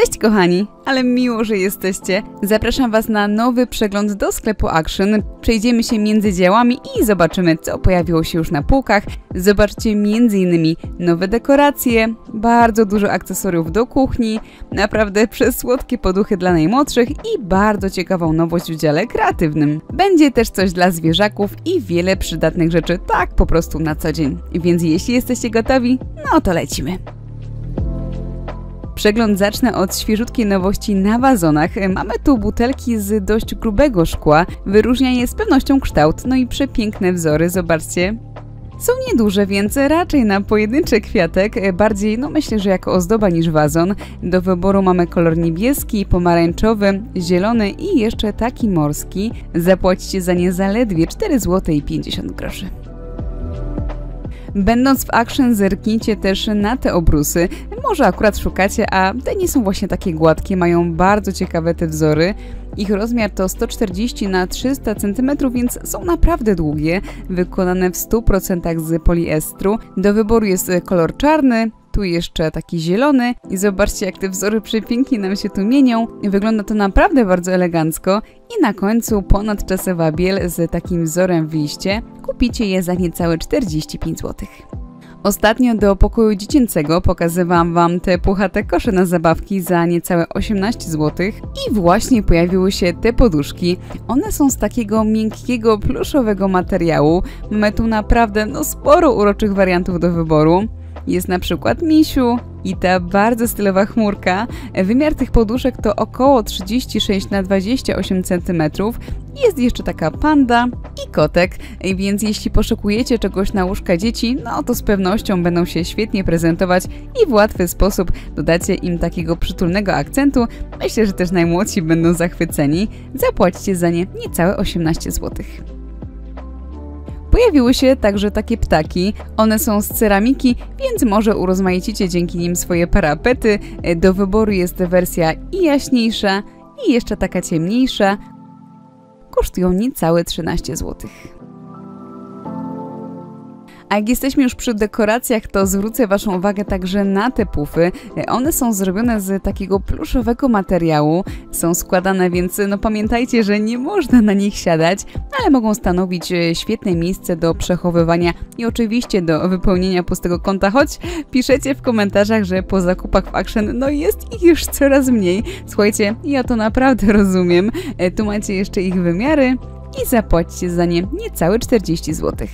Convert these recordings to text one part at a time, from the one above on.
Cześć kochani, ale miło, że jesteście. Zapraszam Was na nowy przegląd do sklepu Action. Przejdziemy się między działami i zobaczymy, co pojawiło się już na półkach. Zobaczcie m.in. nowe dekoracje, bardzo dużo akcesoriów do kuchni, naprawdę przesłodkie poduchy dla najmłodszych i bardzo ciekawą nowość w dziale kreatywnym. Będzie też coś dla zwierzaków i wiele przydatnych rzeczy, tak po prostu na co dzień. Więc jeśli jesteście gotowi, no to lecimy. Przegląd zacznę od świeżutkiej nowości na wazonach. Mamy tu butelki z dość grubego szkła, wyróżnia je z pewnością kształt, no i przepiękne wzory, zobaczcie. Są nieduże, więc raczej na pojedynczy kwiatek, bardziej myślę, że jako ozdoba niż wazon. Do wyboru mamy kolor niebieski, pomarańczowy, zielony i jeszcze taki morski. Zapłacicie za nie zaledwie 4,50 zł. Będąc w Action, zerknijcie też na te obrusy. Może akurat szukacie, a te nie są właśnie takie gładkie, mają bardzo ciekawe te wzory. Ich rozmiar to 140 na 300 cm, więc są naprawdę długie, wykonane w 100% z poliestru. Do wyboru jest kolor czarny, tu jeszcze taki zielony i zobaczcie, jak te wzory przepięknie nam się tu mienią. Wygląda to naprawdę bardzo elegancko i na końcu ponadczasowa biel z takim wzorem w liście. Kupicie je za niecałe 45 zł. Ostatnio do pokoju dziecięcego pokazywałam Wam te puchate kosze na zabawki za niecałe 18 zł i właśnie pojawiły się te poduszki. One są z takiego miękkiego, pluszowego materiału. Mamy tu naprawdę sporo uroczych wariantów do wyboru. Jest na przykład misiu i ta bardzo stylowa chmurka. Wymiar tych poduszek to około 36 na 28 cm. Jest jeszcze taka panda i kotek, więc jeśli poszukujecie czegoś na łóżka dzieci, to z pewnością będą się świetnie prezentować i w łatwy sposób dodacie im takiego przytulnego akcentu. Myślę, że też najmłodsi będą zachwyceni. Zapłacicie za nie niecałe 18 zł. Pojawiły się także takie ptaki, one są z ceramiki, więc może urozmaicicie dzięki nim swoje parapety. Do wyboru jest wersja i jaśniejsza, i jeszcze taka ciemniejsza. Kosztują niecałe 13 zł. A jak jesteśmy już przy dekoracjach, to zwrócę Waszą uwagę także na te pufy. One są zrobione z takiego pluszowego materiału, są składane, więc pamiętajcie, że nie można na nich siadać, ale mogą stanowić świetne miejsce do przechowywania i oczywiście do wypełnienia pustego kąta, choć piszecie w komentarzach, że po zakupach w Action jest ich już coraz mniej. Słuchajcie, ja to naprawdę rozumiem. Tu macie jeszcze ich wymiary i zapłacicie za nie niecałe 40 zł.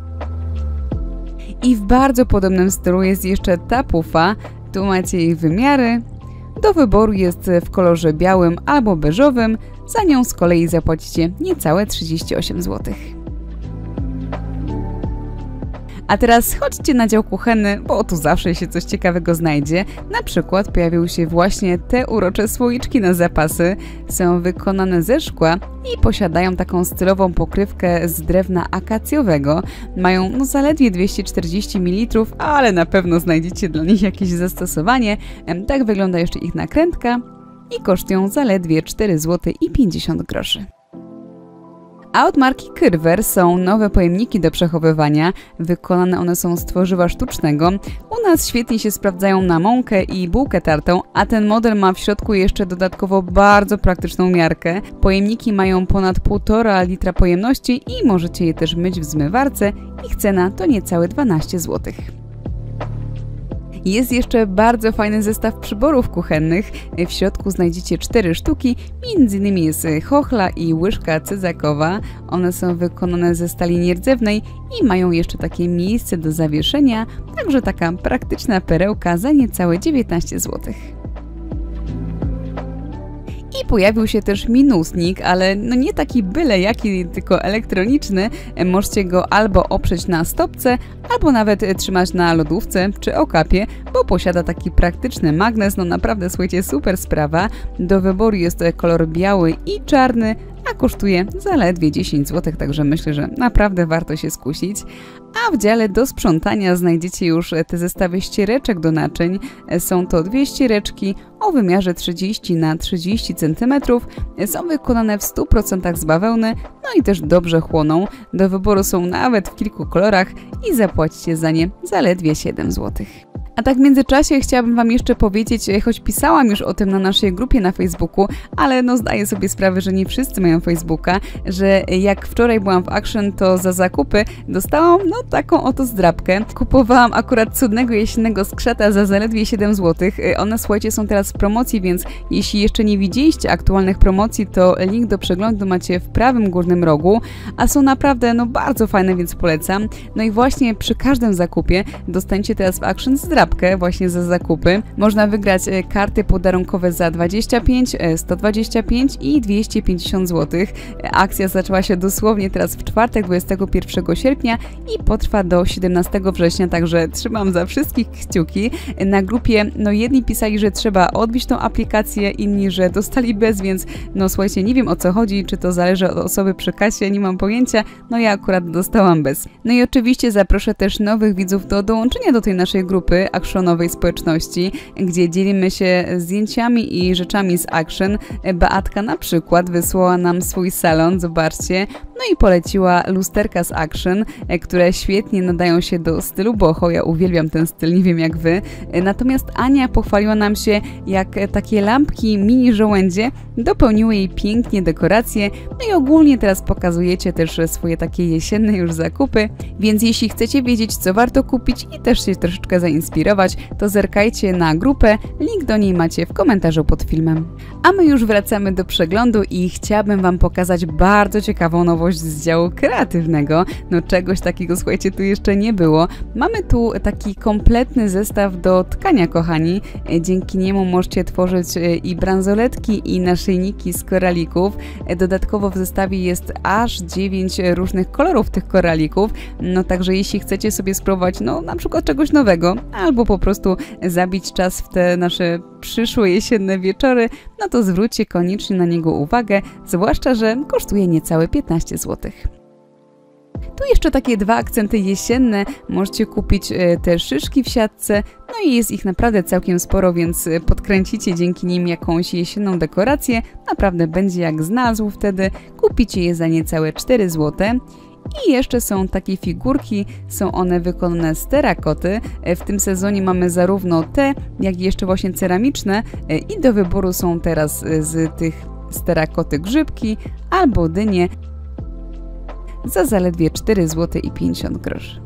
I w bardzo podobnym stylu jest jeszcze ta pufa. Tu macie jej wymiary. Do wyboru jest w kolorze białym albo beżowym. Za nią z kolei zapłacicie niecałe 38 zł. A teraz chodźcie na dział kuchenny, bo tu zawsze się coś ciekawego znajdzie. Na przykład pojawiły się właśnie te urocze słoiczki na zapasy. Są wykonane ze szkła i posiadają taką stylową pokrywkę z drewna akacjowego. Mają zaledwie 240 ml, ale na pewno znajdziecie dla nich jakieś zastosowanie. Tak wygląda jeszcze ich nakrętka i kosztują zaledwie 4,50 zł. A od marki Kyrwer są nowe pojemniki do przechowywania. Wykonane one są z tworzywa sztucznego. U nas świetnie się sprawdzają na mąkę i bułkę tartą, a ten model ma w środku jeszcze dodatkowo bardzo praktyczną miarkę. Pojemniki mają ponad 1,5 litra pojemności i możecie je też myć w zmywarce. Ich cena to niecałe 12 zł. Jest jeszcze bardzo fajny zestaw przyborów kuchennych. W środku znajdziecie 4 sztuki, m.in. jest chochla i łyżka cyzakowa. One są wykonane ze stali nierdzewnej i mają jeszcze takie miejsce do zawieszenia, także taka praktyczna perełka za niecałe 19 zł. I pojawił się też minusnik, ale nie taki byle jaki, tylko elektroniczny. Możecie go albo oprzeć na stopce, albo nawet trzymać na lodówce czy okapie, bo posiada taki praktyczny magnes. Naprawdę, słuchajcie, super sprawa. Do wyboru jest kolor biały i czarny, a kosztuje zaledwie 10 zł, także myślę, że naprawdę warto się skusić. A w dziale do sprzątania znajdziecie już te zestawy ściereczek do naczyń. Są to dwie ściereczki o wymiarze 30 na 30 cm. Są wykonane w 100% z bawełny, no i też dobrze chłoną. Do wyboru są nawet w kilku kolorach i zapłacicie za nie zaledwie 7 zł. A tak w międzyczasie chciałabym Wam jeszcze powiedzieć, choć pisałam już o tym na naszej grupie na Facebooku, ale no zdaję sobie sprawę, że nie wszyscy mają Facebooka, że jak wczoraj byłam w Action, to za zakupy dostałam no taką oto zdrabkę. Kupowałam akurat cudnego jesiennego skrzata za zaledwie 7 zł. One, słuchajcie, są teraz w promocji, więc jeśli jeszcze nie widzieliście aktualnych promocji, to link do przeglądu macie w prawym górnym rogu, a są naprawdę no bardzo fajne, więc polecam. No i właśnie przy każdym zakupie dostaniecie teraz w Action zdrabkę właśnie za zakupy. Można wygrać karty podarunkowe za 25, 125 i 250 zł. Akcja zaczęła się dosłownie teraz w czwartek, 21 sierpnia i potrwa do 17 września, także trzymam za wszystkich kciuki. Na grupie no jedni pisali, że trzeba odbić tą aplikację, inni, że dostali bez, więc no słuchajcie, nie wiem o co chodzi, czy to zależy od osoby przy kasie, nie mam pojęcia, no ja akurat dostałam bez. No i oczywiście zaproszę też nowych widzów do dołączenia do tej naszej grupy Actionowej społeczności, gdzie dzielimy się zdjęciami i rzeczami z Action. Beatka na przykład wysłała nam swój salon, zobaczcie, no i poleciła lusterka z Action, które świetnie nadają się do stylu boho, ja uwielbiam ten styl, nie wiem jak wy. Natomiast Ania pochwaliła nam się, jak takie lampki mini żołędzie dopełniły jej pięknie dekoracje, no i ogólnie teraz pokazujecie też swoje takie jesienne już zakupy, więc jeśli chcecie wiedzieć, co warto kupić i też się troszeczkę zainspirować, to zerkajcie na grupę, link do niej macie w komentarzu pod filmem. A my już wracamy do przeglądu i chciałabym Wam pokazać bardzo ciekawą nowość z działu kreatywnego. No czegoś takiego, słuchajcie, tu jeszcze nie było. Mamy tu taki kompletny zestaw do tkania, kochani. Dzięki niemu możecie tworzyć i bransoletki, i naszyjniki z koralików. Dodatkowo w zestawie jest aż 9 różnych kolorów tych koralików. No także jeśli chcecie sobie spróbować, no na przykład czegoś nowego, albo po prostu zabić czas w te nasze przyszłe jesienne wieczory, no to zwróćcie koniecznie na niego uwagę, zwłaszcza że kosztuje niecałe 15 zł. Tu jeszcze takie dwa akcenty jesienne, możecie kupić te szyszki w siatce, no i jest ich naprawdę całkiem sporo, więc podkręcicie dzięki nim jakąś jesienną dekorację, naprawdę będzie jak znalazł wtedy, kupicie je za niecałe 4 zł. I jeszcze są takie figurki, są one wykonane z terakoty. W tym sezonie mamy zarówno te, jak i jeszcze właśnie ceramiczne i do wyboru są teraz z tych z terakoty grzybki albo dynie za zaledwie 4 zł i 50 groszy.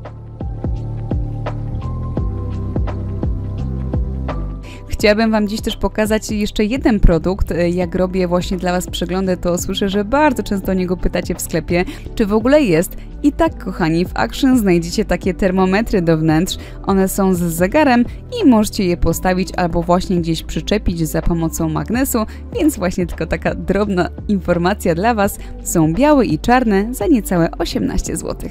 Chciałabym Wam dziś też pokazać jeszcze jeden produkt. Jak robię właśnie dla Was przeglądy, to słyszę, że bardzo często o niego pytacie w sklepie, czy w ogóle jest. I tak, kochani, w Action znajdziecie takie termometry do wnętrz. One są z zegarem i możecie je postawić albo właśnie gdzieś przyczepić za pomocą magnesu, więc właśnie tylko taka drobna informacja dla Was. Są białe i czarne za niecałe 18 zł.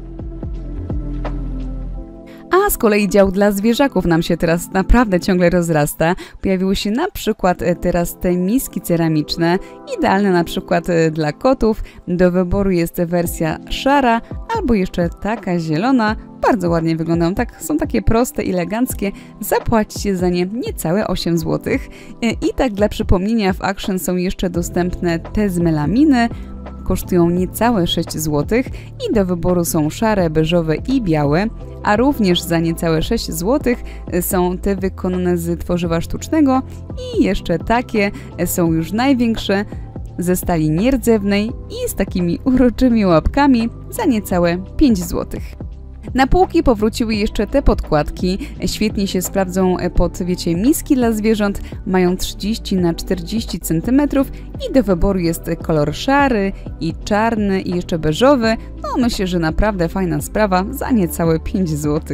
A z kolei dział dla zwierzaków nam się teraz naprawdę ciągle rozrasta. Pojawiły się na przykład teraz te miski ceramiczne, idealne na przykład dla kotów. Do wyboru jest wersja szara albo jeszcze taka zielona. Bardzo ładnie wyglądają, tak, są takie proste i eleganckie. Zapłacicie za nie niecałe 8 zł. I tak dla przypomnienia w Action są jeszcze dostępne te z melaminy. Kosztują niecałe 6 zł i do wyboru są szare, beżowe i białe, a również za niecałe 6 zł są te wykonane z tworzywa sztucznego i jeszcze takie są już największe ze stali nierdzewnej i z takimi uroczymi łapkami za niecałe 5 zł. Na półki powróciły jeszcze te podkładki, świetnie się sprawdzą pod, wiecie, miski dla zwierząt, mają 30 na 40 cm i do wyboru jest kolor szary i czarny i jeszcze beżowy, no myślę, że naprawdę fajna sprawa za niecałe 5 zł.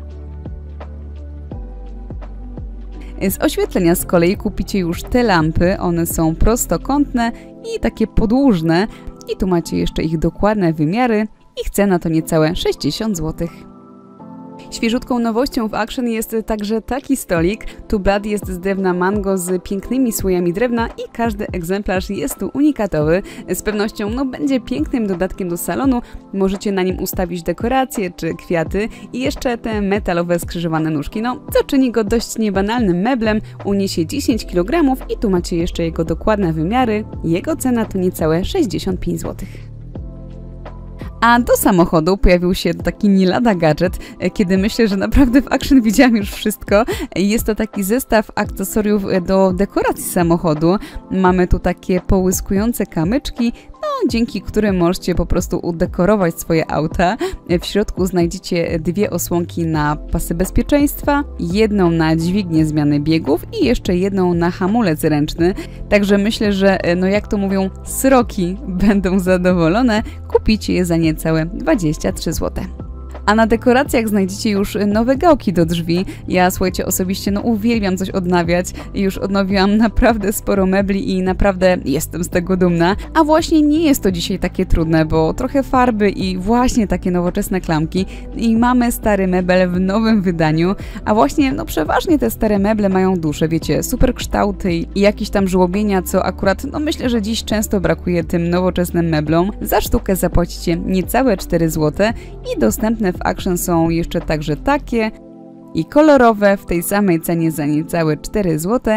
Z oświetlenia z kolei kupicie już te lampy, one są prostokątne i takie podłużne i tu macie jeszcze ich dokładne wymiary. Ich cena to niecałe 60 zł. Świeżutką nowością w Action jest także taki stolik. Tu blat jest z drewna mango z pięknymi słojami drewna i każdy egzemplarz jest tu unikatowy. Z pewnością będzie pięknym dodatkiem do salonu. Możecie na nim ustawić dekoracje czy kwiaty i jeszcze te metalowe skrzyżowane nóżki. Co czyni go dość niebanalnym meblem. Uniesie 10 kg i tu macie jeszcze jego dokładne wymiary. Jego cena to niecałe 65 zł. A do samochodu pojawił się taki nie lada gadżet, kiedy myślę, że naprawdę w Action widziałam już wszystko. Jest to taki zestaw akcesoriów do dekoracji samochodu. Mamy tu takie połyskujące kamyczki, dzięki którym możecie po prostu udekorować swoje auta. W środku znajdziecie dwie osłonki na pasy bezpieczeństwa, jedną na dźwignię zmiany biegów i jeszcze jedną na hamulec ręczny. Także myślę, że jak to mówią, sroki będą zadowolone. Kupicie je za niecałe 23 zł. A na dekoracjach znajdziecie już nowe gałki do drzwi. Ja, słuchajcie, osobiście uwielbiam coś odnawiać. Już odnowiłam naprawdę sporo mebli i naprawdę jestem z tego dumna. A właśnie nie jest to dzisiaj takie trudne, bo trochę farby i właśnie takie nowoczesne klamki. I mamy stary mebel w nowym wydaniu. A właśnie, przeważnie te stare meble mają duszę, wiecie, super kształty i jakieś tam żłobienia, co akurat, myślę, że dziś często brakuje tym nowoczesnym meblom. Za sztukę zapłacicie niecałe 4 zł i dostępne w Action są jeszcze także takie i kolorowe w tej samej cenie za niecałe 4 zł.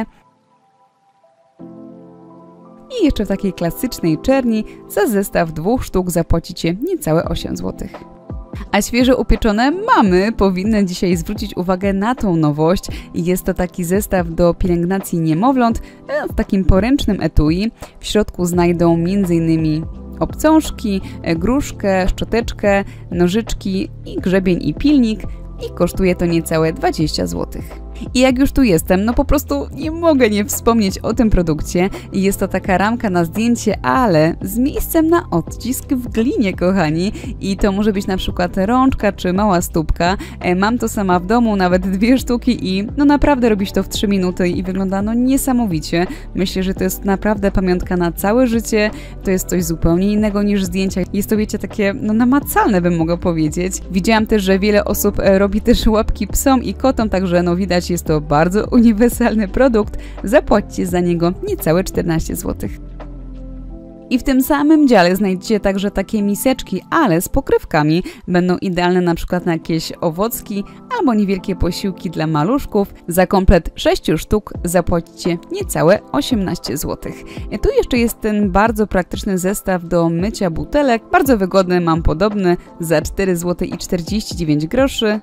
I jeszcze w takiej klasycznej czerni za zestaw 2 sztuk zapłacicie niecałe 8 zł. A świeżo upieczone mamy powinny dzisiaj zwrócić uwagę na tą nowość. Jest to taki zestaw do pielęgnacji niemowląt w takim poręcznym etui. W środku znajdą m.in. obcążki, gruszkę, szczoteczkę, nożyczki i grzebień i pilnik i kosztuje to niecałe 20 zł. I jak już tu jestem, po prostu nie mogę nie wspomnieć o tym produkcie. Jest to taka ramka na zdjęcie, ale z miejscem na odcisk w glinie, kochani. I to może być na przykład rączka czy mała stópka. Mam to sama w domu, nawet 2 sztuki i naprawdę robić to w 3 minuty i wygląda niesamowicie. Myślę, że to jest naprawdę pamiątka na całe życie. To jest coś zupełnie innego niż zdjęcia. Jest to, wiecie, takie namacalne, bym mogła powiedzieć. Widziałam też, że wiele osób robi też łapki psom i kotom, także widać, jest to bardzo uniwersalny produkt. Zapłaćcie za niego niecałe 14 zł. I w tym samym dziale znajdziecie także takie miseczki, ale z pokrywkami. Będą idealne na przykład na jakieś owocki albo niewielkie posiłki dla maluszków. Za komplet 6 sztuk zapłacicie niecałe 18 zł. Tu jeszcze jest ten bardzo praktyczny zestaw do mycia butelek. Bardzo wygodny, mam podobny za 4 zł i 49 groszy.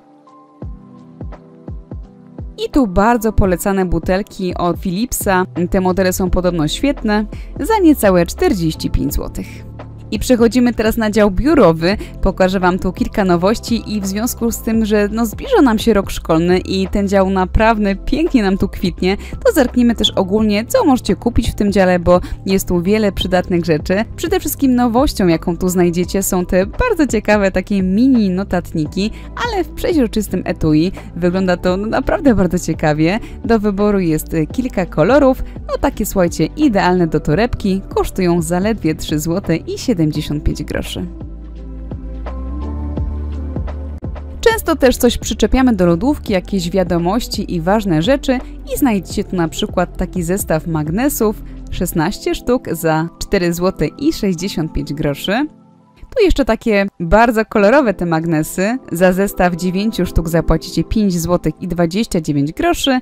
I tu bardzo polecane butelki od Philipsa. Te modele są podobno świetne. Za niecałe 45 zł. I przechodzimy teraz na dział biurowy. Pokażę Wam tu kilka nowości i w związku z tym, że zbliża nam się rok szkolny i ten dział naprawdę pięknie nam tu kwitnie, to zerkniemy też ogólnie, co możecie kupić w tym dziale, bo jest tu wiele przydatnych rzeczy. Przede wszystkim nowością, jaką tu znajdziecie, są te bardzo ciekawe takie mini notatniki, ale w przeźroczystym etui. Wygląda to naprawdę bardzo ciekawie. Do wyboru jest kilka kolorów. Takie, słuchajcie, idealne do torebki. Kosztują zaledwie 3 zł i 75 groszy. Często też coś przyczepiamy do lodówki, jakieś wiadomości i ważne rzeczy i znajdziecie tu na przykład taki zestaw magnesów, 16 sztuk za 4 zł i 65 groszy. Tu jeszcze takie bardzo kolorowe te magnesy, za zestaw 9 sztuk zapłacicie 5 zł i 29 groszy.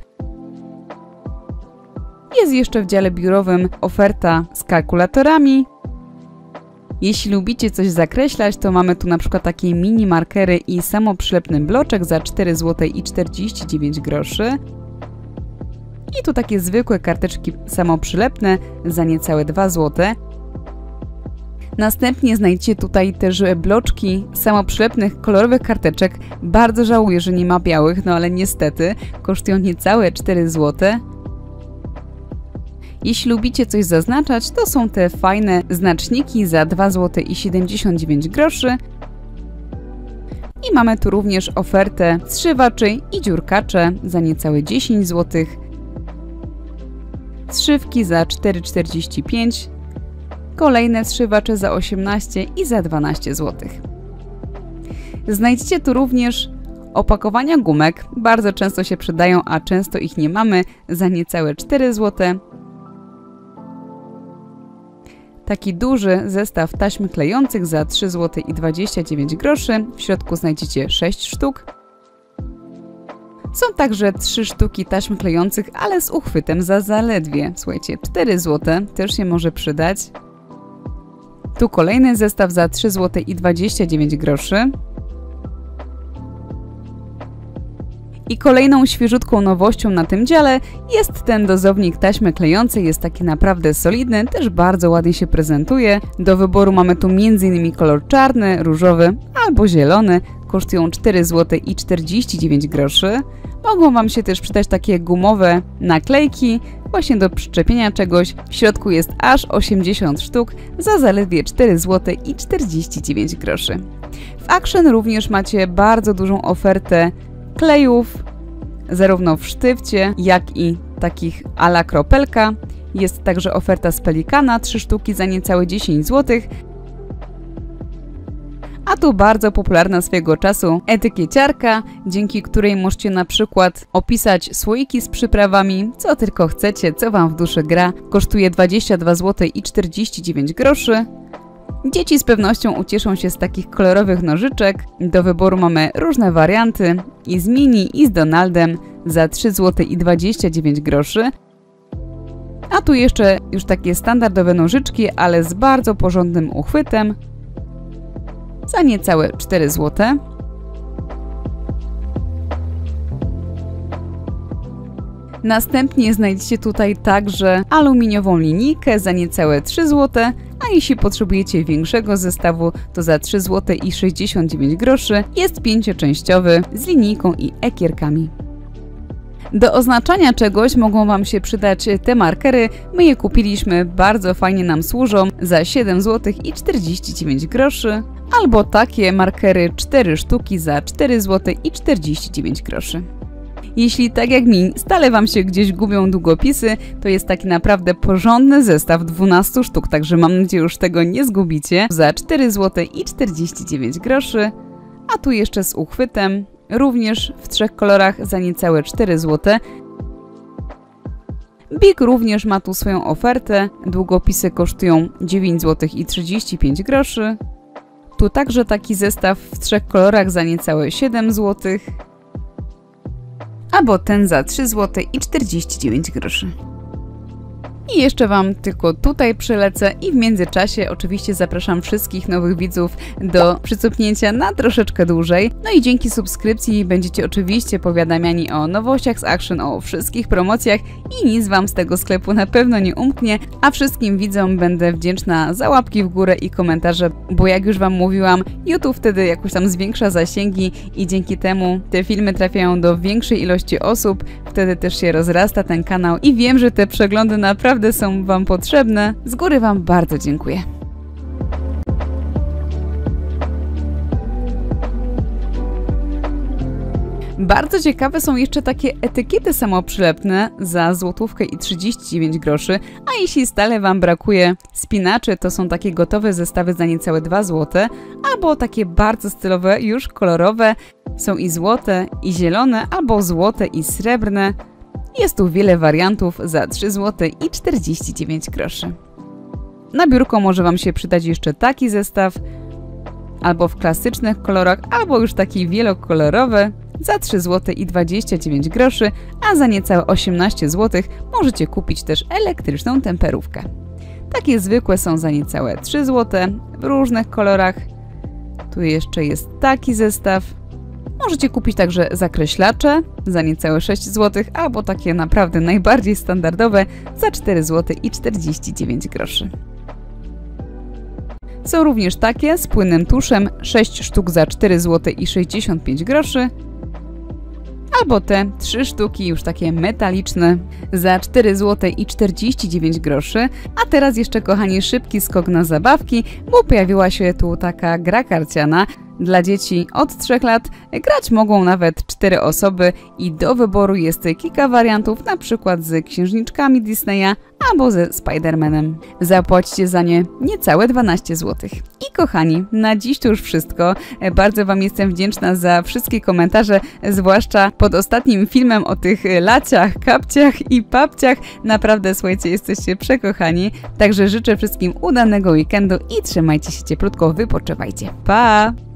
Jest jeszcze w dziale biurowym oferta z kalkulatorami. Jeśli lubicie coś zakreślać, to mamy tu na przykład takie mini markery i samoprzylepny bloczek za 4 zł i 49 groszy. I tu takie zwykłe karteczki samoprzylepne za niecałe 2 zł. Następnie znajdziecie tutaj też bloczki samoprzylepnych kolorowych karteczek. Bardzo żałuję, że nie ma białych, ale niestety kosztują niecałe 4 zł. Jeśli lubicie coś zaznaczać, to są te fajne znaczniki za 2 zł i 79 groszy. I mamy tu również ofertę zszywaczy i dziurkacze za niecałe 10 zł. Zszywki za 4,45 zł. Kolejne zszywacze za 18 i za 12 zł. Znajdziecie tu również Opakowania gumek bardzo często się przydają, a często ich nie mamy, za niecałe 4 zł. Taki duży zestaw taśm klejących za 3,29 zł. W środku znajdziecie 6 sztuk. Są także 3 sztuki taśm klejących, ale z uchwytem za zaledwie, słuchajcie, 4 zł. Też się może przydać. Tu kolejny zestaw za 3,29 zł. I kolejną świeżutką nowością na tym dziale jest ten dozownik taśmy klejącej. Jest taki naprawdę solidny, też bardzo ładnie się prezentuje. Do wyboru mamy tu m.in. kolor czarny, różowy albo zielony. Kosztują 4,49 zł. Mogą Wam się też przydać takie gumowe naklejki właśnie do przyczepienia czegoś. W środku jest aż 80 sztuk za zaledwie 4,49 zł. W Action również macie bardzo dużą ofertę klejów, zarówno w sztywcie, jak i takich a la kropelka. Jest także oferta z pelikana, 3 sztuki za niecałe 10 zł. A tu bardzo popularna swego czasu etykieciarka, dzięki której możecie na przykład opisać słoiki z przyprawami, co tylko chcecie, co Wam w duszy gra. Kosztuje 22,49 zł. Dzieci z pewnością ucieszą się z takich kolorowych nożyczek. Do wyboru mamy różne warianty i z Mini, i z Donaldem za 3,29 zł. A tu jeszcze już takie standardowe nożyczki, ale z bardzo porządnym uchwytem za niecałe 4 zł. Następnie znajdziecie tutaj także aluminiową linijkę za niecałe 3 zł, a jeśli potrzebujecie większego zestawu, to za 3,69 zł jest 5-częściowy z linijką i ekierkami. Do oznaczania czegoś mogą Wam się przydać te markery. My je kupiliśmy, bardzo fajnie nam służą za 7,49 zł. Albo takie markery 4 sztuki za 4,49 zł. Jeśli tak jak mi stale Wam się gdzieś gubią długopisy, to jest taki naprawdę porządny zestaw 12 sztuk, także mam nadzieję, już tego nie zgubicie. Za 4,49 zł, a tu jeszcze z uchwytem, również w 3 kolorach za niecałe 4 zł. Bic również ma tu swoją ofertę, długopisy kosztują 9,35 zł. Tu także taki zestaw w 3 kolorach za niecałe 7 zł. Albo ten za 3,49 zł. I jeszcze Wam tylko tutaj przylecę i w międzyczasie oczywiście zapraszam wszystkich nowych widzów do przycupnięcia na troszeczkę dłużej. No i dzięki subskrypcji będziecie oczywiście powiadamiani o nowościach z Action, o wszystkich promocjach i nic Wam z tego sklepu na pewno nie umknie, a wszystkim widzom będę wdzięczna za łapki w górę i komentarze, bo jak już Wam mówiłam, YouTube wtedy jakoś tam zwiększa zasięgi i dzięki temu te filmy trafiają do większej ilości osób, wtedy też się rozrasta ten kanał i wiem, że te przeglądy naprawdę są Wam potrzebne. Z góry Wam bardzo dziękuję. Bardzo ciekawe są jeszcze takie etykiety samoprzylepne za złotówkę i 39 groszy, a jeśli stale Wam brakuje spinaczy, to są takie gotowe zestawy za niecałe 2 zł, albo takie bardzo stylowe, już kolorowe. Są i złote, i zielone, albo złote i srebrne. Jest tu wiele wariantów za 3,49 zł. Na biurko może Wam się przydać jeszcze taki zestaw, albo w klasycznych kolorach, albo już taki wielokolorowy za 3,29 zł, a za niecałe 18 zł możecie kupić też elektryczną temperówkę. Takie zwykłe są za niecałe 3 zł w różnych kolorach. Tu jeszcze jest taki zestaw. Możecie kupić także zakreślacze za niecałe 6 zł, albo takie naprawdę najbardziej standardowe za 4,49 zł. Są również takie z płynnym tuszem, 6 sztuk za 4,65 zł. Albo te 3 sztuki już takie metaliczne za 4,49 zł. A teraz jeszcze, kochani, szybki skok na zabawki, bo pojawiła się tu taka gra karciana. Dla dzieci od 3 lat grać mogą nawet 4 osoby i do wyboru jest kilka wariantów, na przykład z księżniczkami Disneya albo ze Spider-Manem. Zapłaćcie za nie niecałe 12 zł. I kochani, na dziś to już wszystko. Bardzo Wam jestem wdzięczna za wszystkie komentarze, zwłaszcza pod ostatnim filmem o tych laciach, kapciach i papciach. Naprawdę, słuchajcie, jesteście przekochani. Także życzę wszystkim udanego weekendu i trzymajcie się cieplutko, wypoczywajcie. Pa!